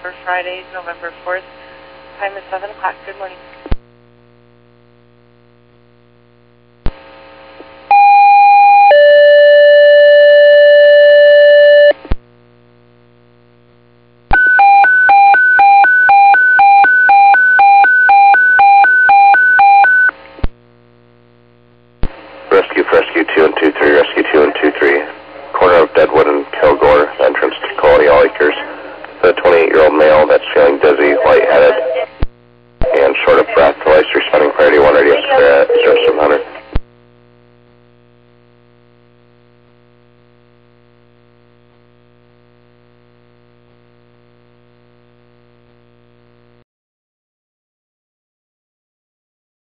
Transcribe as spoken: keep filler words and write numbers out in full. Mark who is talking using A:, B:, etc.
A: for Friday, November fourth. Time is seven o'clock. Good morning.
B: Rescue, Rescue two and two three, Rescue two and two three. Corner of Deadwood and Kilgore, entrance to Quality All Acres. The twenty-eight-year-old male that's feeling dizzy, lightheaded, and short of breath. The lights responding priority one radius clear at zero seven hundred.